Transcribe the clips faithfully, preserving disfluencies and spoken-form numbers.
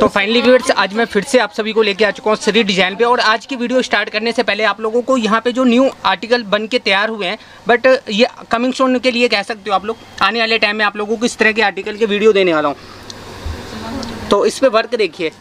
Finally viewers, आज मैं फिर से आप सभी को लेके आ चुका हूँ श्री डिज़ाइन पे। और आज की वीडियो स्टार्ट करने से पहले आप लोगों को यहाँ पे जो न्यू आर्टिकल बन के तैयार हुए हैं, बट ये कमिंग सून के लिए कह सकते हो आप लोग, आने वाले टाइम में आप लोगों को इस तरह के आर्टिकल के वीडियो देने वाला हूँ। तो इस पर वर्क देखिए।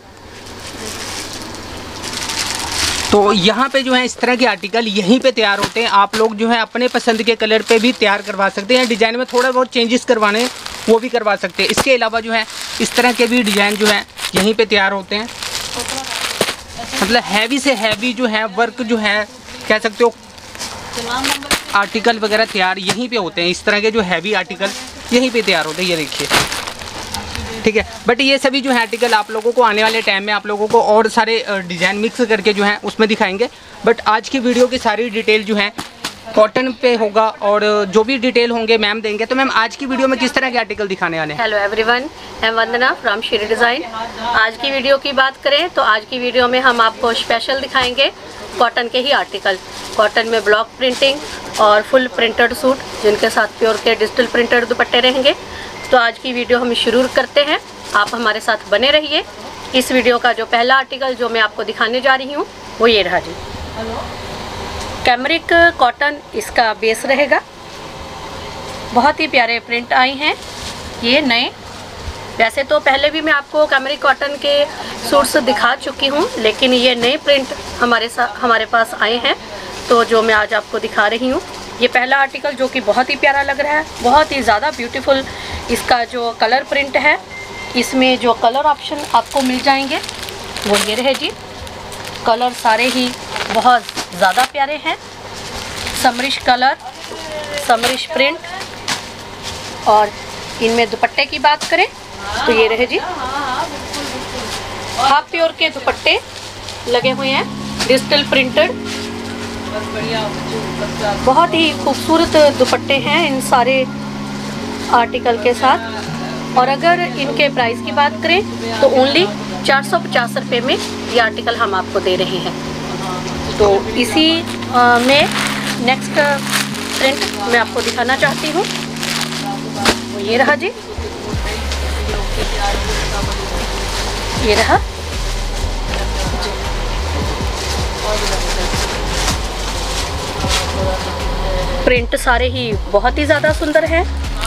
तो यहाँ पे जो है इस तरह के आर्टिकल यहीं पे तैयार होते हैं। आप लोग जो है अपने पसंद के कलर पे भी तैयार करवा सकते हैं। डिज़ाइन में थोड़ा बहुत चेंजेस करवाने वो भी करवा सकते हैं। इसके अलावा जो है इस तरह के भी डिज़ाइन जो है यहीं पे तैयार होते हैं। मतलब हैवी से हैवी जो है वर्क जो है कह सकते हो आर्टिकल वगैरह तैयार यहीं पे होते हैं। इस तरह के जो हैवी आर्टिकल यहीं पे तैयार होते हैं, ये देखिए, ठीक है। बट ये सभी जो है आर्टिकल आप लोगों को आने वाले टाइम में आप लोगों को और सारे डिज़ाइन मिक्स करके जो है उसमें दिखाएंगे। बट आज की वीडियो की सारी डिटेल जो है कॉटन पे होगा और जो भी डिटेल होंगे मैम देंगे। तो मैम आज की वीडियो में किस तरह के आर्टिकल दिखाने वाले हैं? Hello everyone, I am Vandana from Shri design. आज की वीडियो की बात करें तो आज की वीडियो में हम आपको स्पेशल दिखाएंगे कॉटन के ही आर्टिकल। कॉटन में ब्लॉक प्रिंटिंग और फुल प्रिंटेड सूट जिनके साथ प्योर के डिजिटल प्रिंटेड दुपट्टे रहेंगे। तो आज की वीडियो हम शुरू करते हैं, आप हमारे साथ बने रहिए। इस वीडियो का जो पहला आर्टिकल जो मैं आपको दिखाने जा रही हूँ वो ये रहा जी। कैमरिक कॉटन इसका बेस रहेगा। बहुत ही प्यारे प्रिंट आए हैं ये नए। वैसे तो पहले भी मैं आपको कैमरिक कॉटन के सूट्स दिखा चुकी हूँ, लेकिन ये नए प्रिंट हमारे साथ हमारे पास आए हैं, तो जो मैं आज आपको दिखा रही हूँ ये पहला आर्टिकल जो कि बहुत ही प्यारा लग रहा है। बहुत ही ज़्यादा ब्यूटीफुल इसका जो कलर प्रिंट है। इसमें जो कलर ऑप्शन आपको मिल जाएंगे वो ये रहे जी। कलर सारे ही बहुत ज़्यादा प्यारे हैं। Summerish colour, summerish print. और इनमें दुपट्टे की बात करें तो ये रहे जी, हाफ प्योर के दुपट्टे लगे हुए हैं, डिजिटल प्रिंटेड। बहुत ही खूबसूरत दुपट्टे हैं इन सारे आर्टिकल के साथ। और अगर इनके प्राइस की बात करें तो ओनली चार सौ पचास रुपये में ये आर्टिकल हम आपको दे रहे हैं। तो इसी आ, में नेक्स्ट प्रिंट मैं आपको दिखाना चाहती हूँ वो ये रहा जी। ये रहा प्रिंट सारे ही बहुत ही ज़्यादा सुंदर है।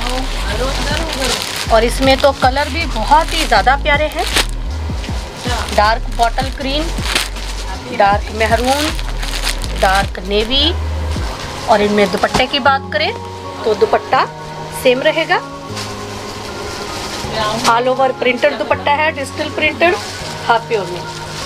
और इसमें तो कलर भी बहुत ही ज़्यादा प्यारे हैं। Dark bottle green, dark maroon, dark navy. और इनमें दुपट्टे की बात करें तो दुपट्टा सेम रहेगा। ऑल ओवर प्रिंटेड दुपट्टा है, डिजिटल प्रिंटेड, हाफ प्योर में।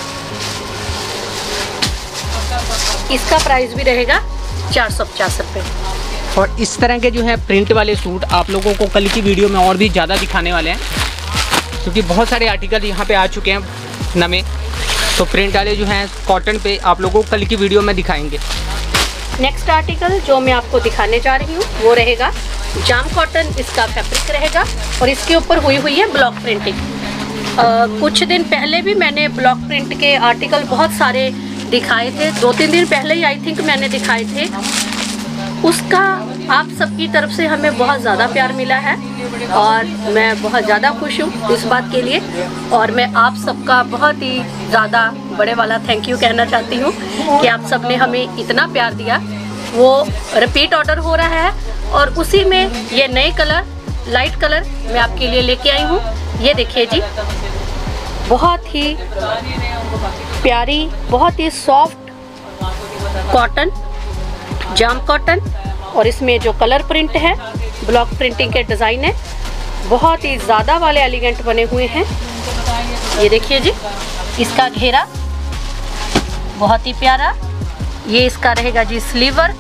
इसका प्राइस भी रहेगा चार सौ पचास रुपये। और इस तरह के जो है प्रिंट वाले सूट आप लोगों को कल की वीडियो में और भी ज़्यादा दिखाने वाले हैं, क्योंकि बहुत सारे आर्टिकल यहाँ पे आ चुके हैं नए। तो प्रिंट वाले जो हैं कॉटन पे आप लोगों को कल की वीडियो में दिखाएंगे। नेक्स्ट आर्टिकल जो मैं आपको दिखाने जा रही हूँ वो रहेगा जाम कॉटन। इसका फैब्रिक रहेगा और इसके ऊपर हुई हुई है ब्लॉक प्रिंटिंग। आ, कुछ दिन पहले भी मैंने ब्लॉक प्रिंट के आर्टिकल बहुत सारे दिखाए थे। दो तीन दिन पहले ही आई थिंक मैंने दिखाए थे। उसका आप सबकी तरफ से हमें बहुत ज़्यादा प्यार मिला है और मैं बहुत ज़्यादा खुश हूँ इस बात के लिए। और मैं आप सबका बहुत ही ज़्यादा बड़े वाला थैंक यू कहना चाहती हूँ कि आप सब ने हमें इतना प्यार दिया। वो रिपीट ऑर्डर हो रहा है और उसी में ये नए कलर, लाइट कलर मैं आपके लिए लेके आई हूँ। ये देखिए जी, बहुत ही प्यारी, बहुत ही सॉफ्ट कॉटन, जाम कॉटन। और इसमें जो कलर प्रिंट है, ब्लॉक प्रिंटिंग के डिज़ाइन है, बहुत ही ज़्यादा वाले एलिगेंट बने हुए हैं। ये देखिए जी, इसका घेरा बहुत ही प्यारा। ये इसका रहेगा जी स्लीव वर्क।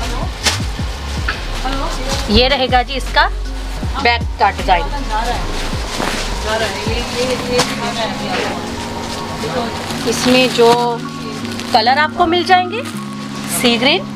ये रहेगा जी इसका बैक का डिज़ाइन। इसमें जो कलर आपको मिल जाएंगे, सी ग्रीन,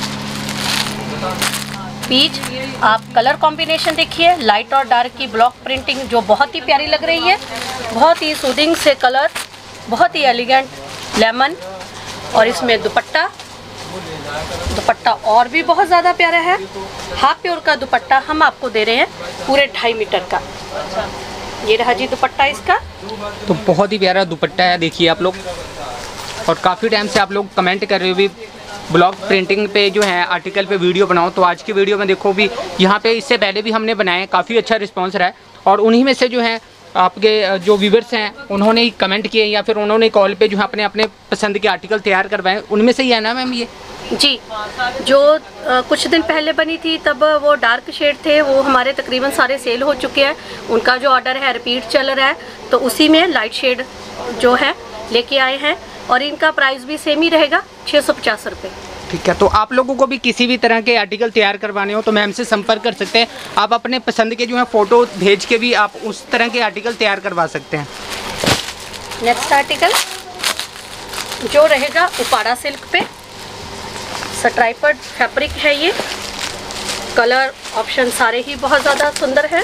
पीच। आप कलर कॉम्बिनेशन देखिए, लाइट और डार्क की ब्लॉक प्रिंटिंग जो बहुत ही प्यारी लग रही है। बहुत ही सूदिंग से कलर, बहुत ही एलिगेंट लेमन। और इसमें दुपट्टा, दुपट्टा और भी बहुत ज़्यादा प्यारा है। हाफ प्योर का दुपट्टा हम आपको दे रहे हैं पूरे ढाई मीटर का। ये रहा जी दुपट्टा इसका। तो बहुत ही प्यारा दुपट्टा है, देखिए आप लोग। और काफ़ी टाइम से आप लोग कमेंट कर रहे हो भी ब्लॉक प्रिंटिंग पे जो है आर्टिकल पे वीडियो बनाओ, तो आज की वीडियो में देखो भी यहाँ पे इससे पहले भी हमने बनाए, काफ़ी अच्छा रिस्पांस रहा है। और उन्हीं में से जो है आपके जो व्यूवर्स हैं उन्होंने ही कमेंट किए या फिर उन्होंने कॉल पे जो है अपने अपने पसंद के आर्टिकल तैयार करवाए, उनमें से ही है ना मैम ये? जी, जो आ, कुछ दिन पहले बनी थी तब वो डार्क शेड थे, वो हमारे तकरीबन सारे सेल हो चुके हैं। उनका जो ऑर्डर है रिपीट चल रहा है, तो उसी में लाइट शेड जो है लेके आए हैं। और इनका प्राइस भी सेम ही रहेगा, छः सौ पचास रुपये। ठीक है, तो आप लोगों को भी किसी भी तरह के आर्टिकल तैयार करवाने हो तो मैम से संपर्क कर सकते हैं। आप अपने पसंद के जो है फ़ोटो भेज के भी आप उस तरह के आर्टिकल तैयार करवा सकते हैं। नेक्स्ट आर्टिकल जो रहेगा उपाड़ा सिल्क पे, स्ट्राइप्ड फैब्रिक है ये। कलर ऑप्शन सारे ही बहुत ज़्यादा सुंदर है।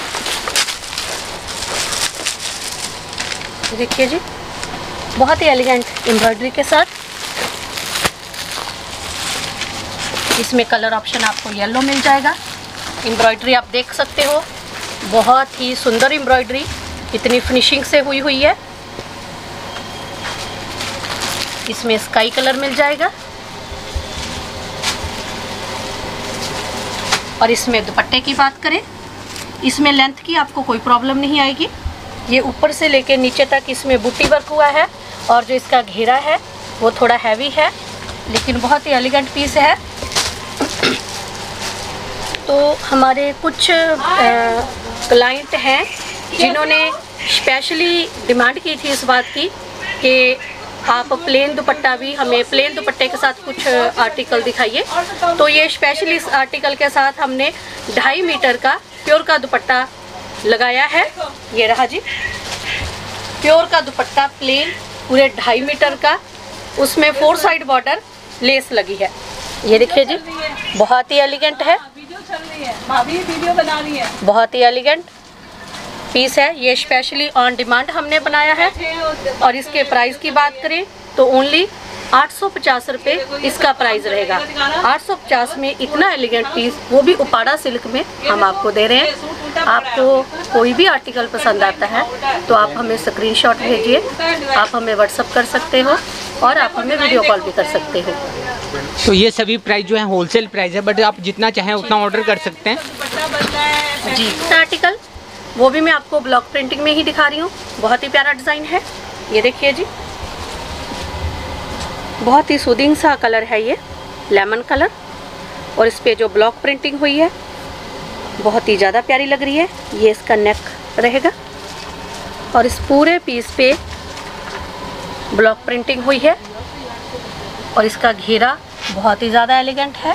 देखिए जी, बहुत ही एलिगेंट एम्ब्रॉयडरी के साथ। इसमें कलर ऑप्शन आपको येलो मिल जाएगा। एम्ब्रॉयडरी आप देख सकते हो, बहुत ही सुंदर एम्ब्रॉयडरी, इतनी फिनिशिंग से हुई हुई है। इसमें स्काई कलर मिल जाएगा। और इसमें दुपट्टे की बात करें, इसमें लेंथ की आपको कोई प्रॉब्लम नहीं आएगी। ये ऊपर से लेके नीचे तक इसमें बूटी वर्क हुआ है। और जो इसका घेरा है वो थोड़ा हैवी है, लेकिन बहुत ही एलिगेंट पीस है। तो हमारे कुछ क्लाइंट हैं जिन्होंने स्पेशली डिमांड की थी इस बात की कि आप प्लेन दुपट्टा भी हमें, प्लेन दुपट्टे के साथ कुछ आर्टिकल दिखाइए। तो ये स्पेशली इस आर्टिकल के साथ हमने ढाई मीटर का प्योर का दुपट्टा लगाया है। ये रहा जी प्योर का दुपट्टा, प्लेन पूरे ढाई मीटर का, उसमें फोर साइड बॉर्डर लेस लगी है। ये देखिए जी, बहुत ही एलिगेंट है, वीडियो बना रही है, बहुत ही एलिगेंट पीस है। ये स्पेशली ऑन डिमांड हमने बनाया है। और इसके प्राइस की बात करें तो ओनली आठ सौ पचास रुपये इसका प्राइस रहेगा। आठ सौ पचास में इतना एलिगेंट पीस, वो भी उपाड़ा सिल्क में हम आपको दे रहे हैं। आपको कोई भी आर्टिकल पसंद आता है तो आप हमें स्क्रीनशॉट भेजिए, आप हमें व्हाट्सअप कर सकते हो और आप हमें वीडियो कॉल भी कर सकते हो। तो ये सभी प्राइस जो है होलसेल प्राइस है, बट आप जितना चाहें उतना ऑर्डर कर सकते हैं जी। आर्टिकल वो भी मैं आपको ब्लॉक प्रिंटिंग में ही दिखा रही हूँ। बहुत ही प्यारा डिज़ाइन है, ये देखिए जी, बहुत ही सूदिंग सा कलर है ये, लेमन कलर। और इस पे जो ब्लॉक प्रिंटिंग हुई है बहुत ही ज़्यादा प्यारी लग रही है। ये इसका नेक रहेगा और इस पूरे पीस पे ब्लॉक प्रिंटिंग हुई है। और इसका घेरा बहुत ही ज़्यादा एलिगेंट है।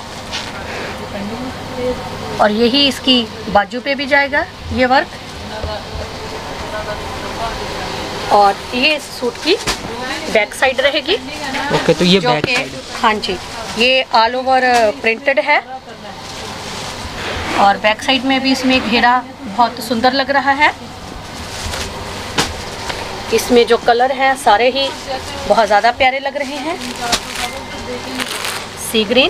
और यही इसकी बाजू पे भी जाएगा ये वर्क। और ये इस सूट की बैक साइड रहेगी। ओके, तो ये जो बैक के साइड, हाँ जी, ये ऑल ओवर प्रिंटेड है। और बैक साइड में भी इसमें घेरा बहुत सुंदर लग रहा है। इसमें जो कलर हैं सारे ही बहुत ज़्यादा प्यारे लग रहे हैं। सी ग्रीन,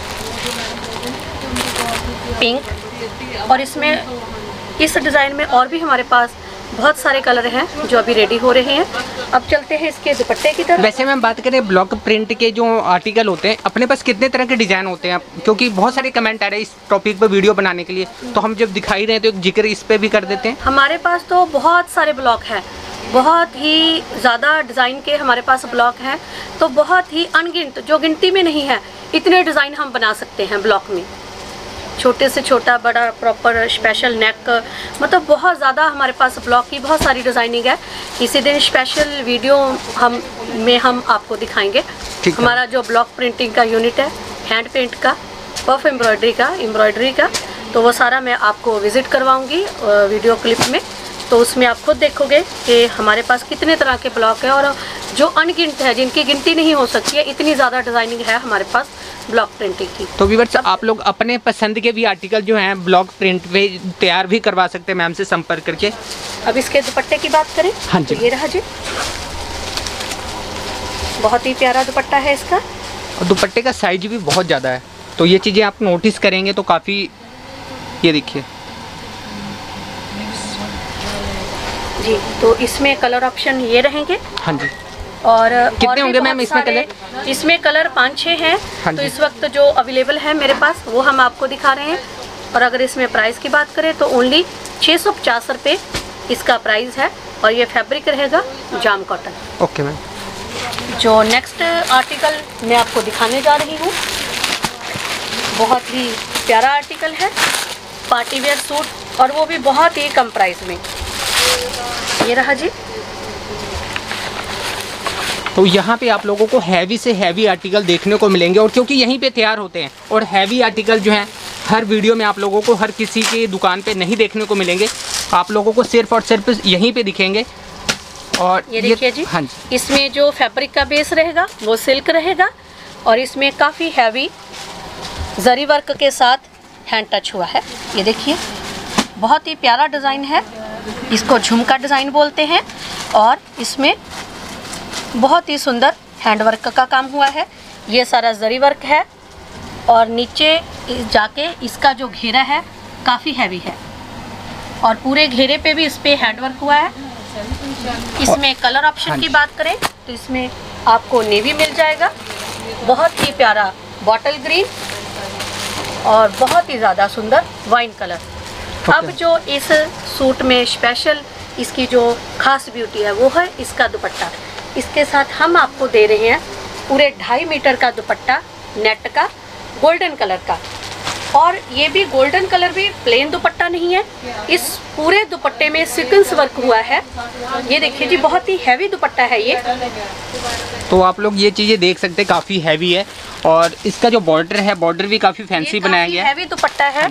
पिंक, और इसमें इस डिज़ाइन में और भी हमारे पास बहुत सारे कलर हैं जो अभी रेडी हो रहे हैं। अब चलते हैं इसके दुपट्टे की तरफ। वैसे मैम बात करें ब्लॉक प्रिंट के जो आर्टिकल होते हैं, अपने पास कितने तरह के डिज़ाइन होते हैं? क्योंकि बहुत सारे कमेंट आ रहे हैं इस टॉपिक पर वीडियो बनाने के लिए, तो हम जब दिखाई रहे हैं तो एक जिक्र इस पे भी कर देते हैं। हमारे पास तो बहुत सारे ब्लॉक हैं, बहुत ही ज़्यादा डिज़ाइन के हमारे पास ब्लॉक हैं। तो बहुत ही अनगिनत, जो गिनती में नहीं है, इतने डिज़ाइन हम बना सकते हैं ब्लॉक में। छोटे से छोटा, बड़ा, प्रॉपर, स्पेशल नेक, मतलब बहुत ज़्यादा हमारे पास ब्लॉक की बहुत सारी डिज़ाइनिंग है। किसी दिन स्पेशल वीडियो हम में हम आपको दिखाएंगे। हमारा जो ब्लॉक प्रिंटिंग का यूनिट है, हैंड पेंट का, पफ एम्ब्रॉयडरी का, एम्ब्रॉयडरी का, तो वो सारा मैं आपको विज़िट करवाऊँगी वीडियो क्लिप में। तो उसमें आप खुद देखोगे कि हमारे पास कितने तरह के ब्लॉक है और जो अनगिनत है, जिनकी गिनती नहीं हो सकती है, इतनी ज़्यादा डिज़ाइनिंग है हमारे पास ब्लॉक प्रिंटिंग की। तो व्यूअर्स, आप लोग अपने पसंद के भी आर्टिकल जो हैं ब्लॉक प्रिंट पे तैयार भी करवा सकते हैं मैम से संपर्क करके। अब इसके दुपट्टे की बात करें, हाँ जी, तो ये रहा जी, बहुत ही प्यारा दुपट्टा है इसका। और दुपट्टे का साइज भी बहुत ज़्यादा है, तो ये चीज़ें आप नोटिस करेंगे तो काफ़ी, ये देखिए जी। तो इसमें कलर ऑप्शन ये रहेंगे। हाँ जी। और कितने होंगे मैम इसमें कलर? इसमें कलर पाँच छः हैं। हाँ तो जी। इस वक्त जो अवेलेबल है मेरे पास वो हम आपको दिखा रहे हैं। और अगर इसमें प्राइस की बात करें तो ओनली छः सौ पचास रुपये इसका प्राइस है। और ये फैब्रिक रहेगा जाम कॉटन। Okay ma'am. जो नेक्स्ट आर्टिकल मैं आपको दिखाने जा रही हूँ, बहुत ही प्यारा आर्टिकल है, पार्टी वेयर सूट, और वो भी बहुत ही कम प्राइस में। ये रहा जी। तो यहाँ पे आप लोगों को हैवी से हैवी आर्टिकल देखने को मिलेंगे, और क्योंकि यहीं पे तैयार होते हैं और हैवी आर्टिकल जो हैं हर वीडियो में आप लोगों को हर किसी की दुकान पे नहीं देखने को मिलेंगे, आप लोगों को सिर्फ और सिर्फ यहीं पे दिखेंगे। और ये देखिए जी। हाँ जी। इसमें जो फैब्रिक का बेस रहेगा वो सिल्क रहेगा, और इसमें काफ़ी हैवी जरी वर्क के साथ हैंड टच हुआ है। ये देखिए, बहुत ही प्यारा डिज़ाइन है, इसको झुमका डिज़ाइन बोलते हैं। और इसमें बहुत ही सुंदर हैंड वर्क का काम हुआ है। ये सारा जरी वर्क है, और नीचे जाके इसका जो घेरा है काफ़ी हैवी है, और पूरे घेरे पे भी इस पे हैंड वर्क हुआ है। इसमें कलर ऑप्शन की बात करें तो इसमें आपको नेवी मिल जाएगा, बहुत ही प्यारा बॉटल ग्रीन, और बहुत ही ज़्यादा सुंदर वाइन कलर। अब जो इस सूट में स्पेशल इसकी जो खास ब्यूटी है वो है इसका दुपट्टा। इसके साथ हम आपको दे रहे हैं पूरे ढाई मीटर का दुपट्टा नेट का, गोल्डन कलर का। और ये भी गोल्डन कलर भी प्लेन दुपट्टा नहीं है, इस पूरे दुपट्टे में सीक्वेंस वर्क हुआ है। ये देखिए जी, बहुत ही हैवी दुपट्टा है ये। तो आप लोग ये चीज़ें देख सकते हैं, काफ़ी हैवी है, और इसका जो बॉर्डर है बॉर्डर भी काफ़ी फैंसी बनाया गया है। हैवी दुपट्टा है।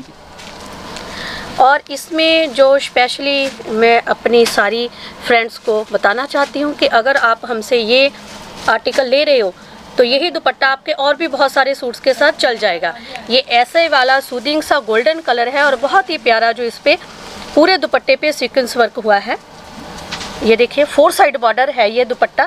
और इसमें जो स्पेशली मैं अपनी सारी फ्रेंड्स को बताना चाहती हूँ कि अगर आप हमसे ये आर्टिकल ले रहे हो तो यही दुपट्टा आपके और भी बहुत सारे सूट्स के साथ चल जाएगा। ये ऐसे वाला सूदिंग सा गोल्डन कलर है, और बहुत ही प्यारा जो इस पे पूरे दुपट्टे पे सीक्वेंस वर्क हुआ है। ये देखिए, फोर साइड बॉर्डर है ये दुपट्टा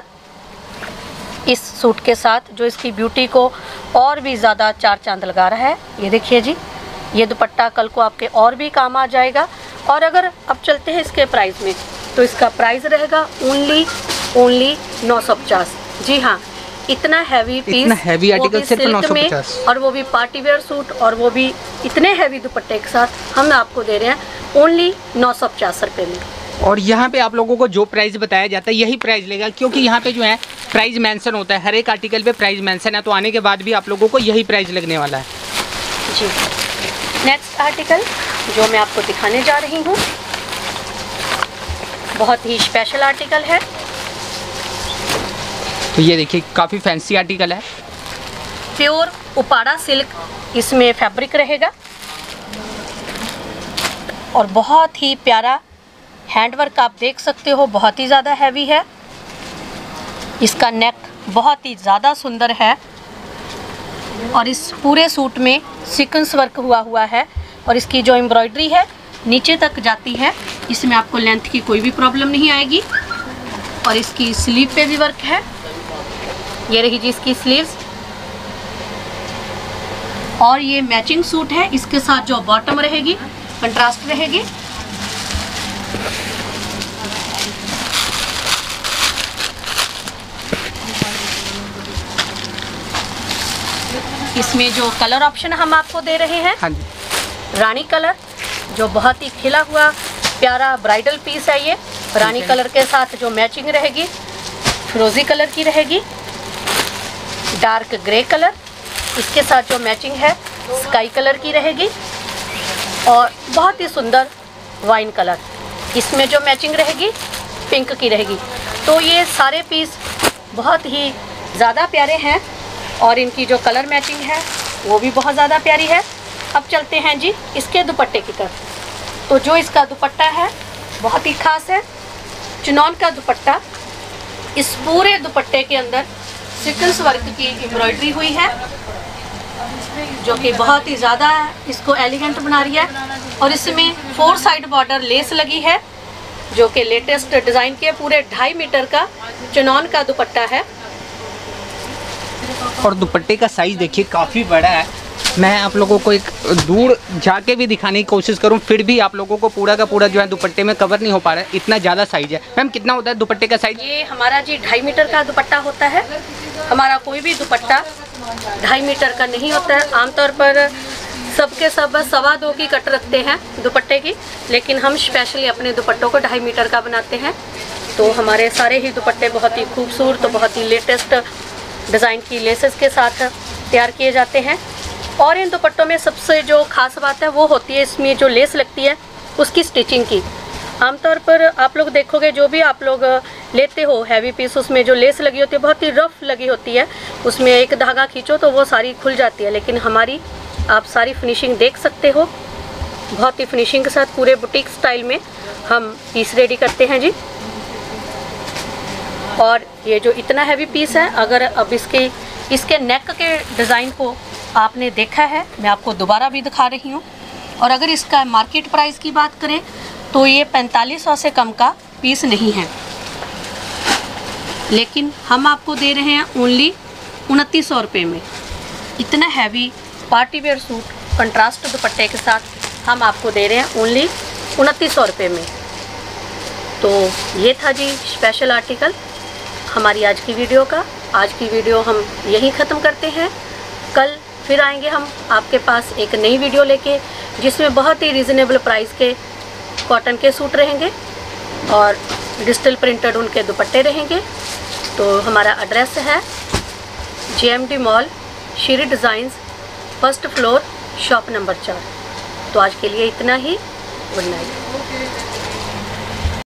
इस सूट के साथ, जो इसकी ब्यूटी को और भी ज़्यादा चार चांद लगा रहा है। ये देखिए जी, ये दुपट्टा कल को आपके और भी काम आ जाएगा। और अगर अब चलते हैं इसके प्राइस में, तो इसका प्राइस रहेगा ओनली ओनली नौ सौ पचास। जी हाँ, इतना हैवी पीस, इतना हैवी आर्टिकल सिर्फ नौ सौ पचास, और वो भी पार्टी वेयर सूट, और वो भी इतने हैवी दुपट्टे के साथ हम आपको दे रहे हैं ओनली नौ सौ पचास रुपये में। और यहाँ पे आप लोगों को जो प्राइस बताया जाता है यही प्राइस लेगा, क्योंकि यहाँ पे जो है प्राइस मेंशन होता है, हर एक आर्टिकल पे प्राइस मेंशन है। तो आने के बाद भी आप लोगों को यही प्राइस लगने वाला है जी। नेक्स्ट आर्टिकल जो मैं आपको दिखाने जा रही हूँ, बहुत ही स्पेशल आर्टिकल है। तो ये देखिए, काफ़ी फैंसी आर्टिकल है, प्योर उपाड़ा सिल्क इसमें फैब्रिक रहेगा, और बहुत ही प्यारा हैंडवर्क आप देख सकते हो, बहुत ही ज़्यादा हैवी है। इसका नेक बहुत ही ज़्यादा सुंदर है, और इस पूरे सूट में सीक्वेंस वर्क हुआ हुआ है, और इसकी जो एम्ब्रॉयडरी है नीचे तक जाती है, इसमें आपको लेंथ की कोई भी प्रॉब्लम नहीं आएगी। और इसकी स्लीव पे भी वर्क है, ये रही जी इसकी स्लीव्स। और ये मैचिंग सूट है, इसके साथ जो बॉटम रहेगी कंट्रास्ट रहेगी। इसमें जो कलर ऑप्शन हम आपको दे रहे हैं, हाँ जी, रानी कलर, जो बहुत ही खिला हुआ प्यारा ब्राइडल पीस है। ये रानी कलर के साथ जो मैचिंग रहेगी फिरोजी कलर की रहेगी, डार्क ग्रे कलर, इसके साथ जो मैचिंग है स्काई कलर की रहेगी, और बहुत ही सुंदर वाइन कलर, इसमें जो मैचिंग रहेगी पिंक की रहेगी। तो ये सारे पीस बहुत ही ज़्यादा प्यारे हैं, और इनकी जो कलर मैचिंग है वो भी बहुत ज़्यादा प्यारी है। अब चलते हैं जी इसके दुपट्टे की तरफ। तो जो इसका दुपट्टा है बहुत ही खास है, चिनॉन का दुपट्टा। इस पूरे दुपट्टे के अंदर सीक्वेंस वर्क की एम्ब्रॉयडरी हुई है, जो कि बहुत ही ज़्यादा इसको एलिगेंट बना रही है। और इसमें फोर साइड बॉर्डर लेस लगी है, जो कि लेटेस्ट डिज़ाइन के पूरे ढाई मीटर का चिनॉन का दुपट्टा है। और दुपट्टे का साइज देखिए काफ़ी बड़ा है, मैं आप लोगों को एक दूर जाके भी दिखाने की कोशिश करूं, फिर भी आप लोगों को पूरा का पूरा जो है दुपट्टे में कवर नहीं हो पा रहा है, इतना ज़्यादा साइज है। मैम कितना होता है दुपट्टे का साइज? ये हमारा जी ढाई मीटर का दुपट्टा होता है। हमारा कोई भी दुपट्टा ढाई मीटर का नहीं होता है। आमतौर पर सबके सब सवा दो की कट रखते हैं दुपट्टे की, लेकिन हम स्पेशली अपने दुपट्टों को ढाई मीटर का बनाते हैं। तो हमारे सारे ही दुपट्टे बहुत ही खूबसूरत, तो बहुत ही लेटेस्ट डिज़ाइन की लेसेस के साथ तैयार किए जाते हैं। और इन दुपट्टों में सबसे जो खास बात है वो होती है इसमें जो लेस लगती है उसकी स्टिचिंग की। आमतौर पर आप लोग देखोगे जो भी आप लोग लेते हो हैवी पीस, उसमें जो लेस लगी होती है बहुत ही रफ लगी होती है, उसमें एक धागा खींचो तो वो सारी खुल जाती है। लेकिन हमारी आप सारी फिनिशिंग देख सकते हो, बहुत ही फिनिशिंग के साथ पूरे बुटीक स्टाइल में हम पीस रेडी करते हैं जी। और ये जो इतना हैवी पीस है, अगर अब इसके इसके नेक के डिज़ाइन को आपने देखा है, मैं आपको दोबारा भी दिखा रही हूँ। और अगर इसका मार्केट प्राइस की बात करें तो ये पैंतालीस सौ से कम का पीस नहीं है, लेकिन हम आपको दे रहे हैं ओनली उनतीस सौ रुपये में। इतना heavy party wear suit contrast दुपट्टे के साथ हम आपको दे रहे हैं ओनली उनतीस सौ रुपये में। तो ये था जी स्पेशल आर्टिकल हमारी आज की वीडियो का। आज की वीडियो हम यहीं ख़त्म करते हैं। कल फिर आएंगे हम आपके पास एक नई वीडियो लेके, जिसमें बहुत ही रीज़नेबल प्राइस के कॉटन के सूट रहेंगे और डिजिटल प्रिंटेड उनके दुपट्टे रहेंगे। तो हमारा एड्रेस है J M D mall, Shri designs, first floor, shop number चार। तो आज के लिए इतना ही। Good night.